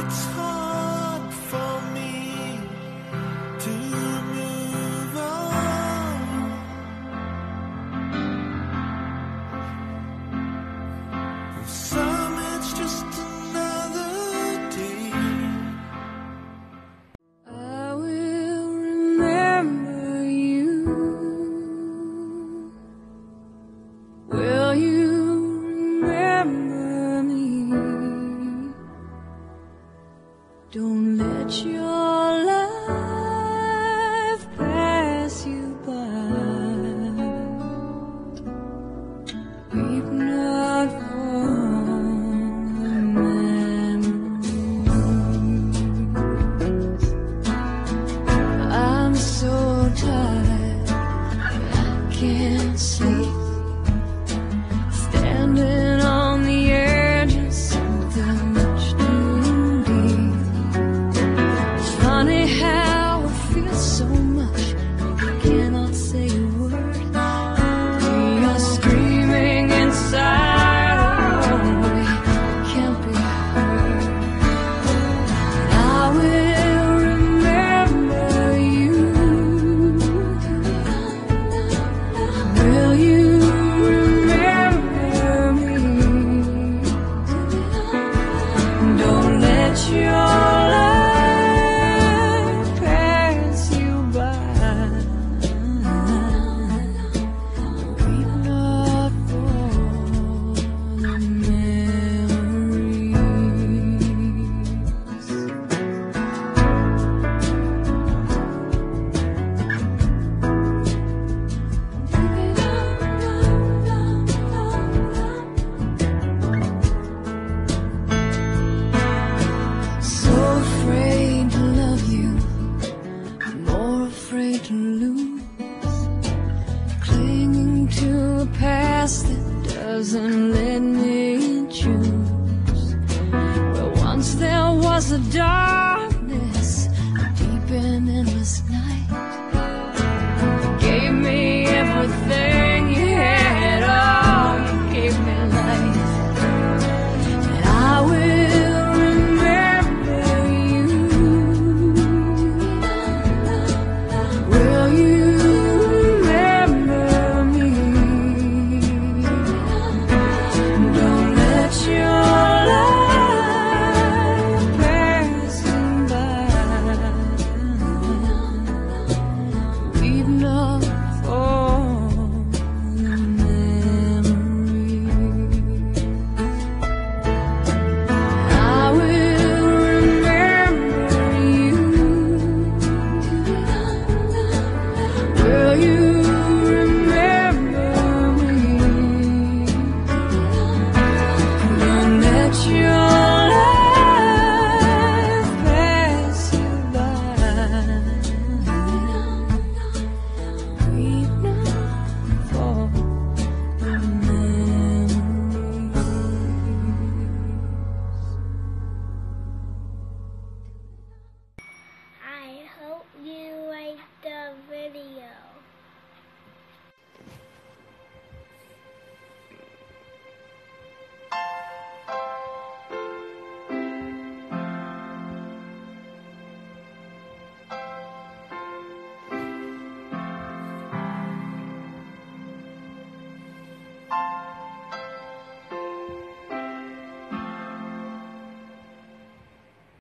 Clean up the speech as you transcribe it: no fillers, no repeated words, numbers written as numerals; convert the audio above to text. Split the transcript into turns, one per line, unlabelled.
it's hard for me to move on. For some it's just another day.
I will remember you. Will you remember me? Don't let your life pass you by. Weep not for the memories. I'm so tired, I can't sleep. Standing on the edge of something much too deep. Funny how it feels so much, I cannot say a word. We are screaming inside, oh, we can't be heard. And I will remember you. Will you remember me? Don't let your life pass you by. Weep not for the memories. So afraid to love you, more afraid to lose. Clinging to a past that doesn't let me choose. Where once there was a dark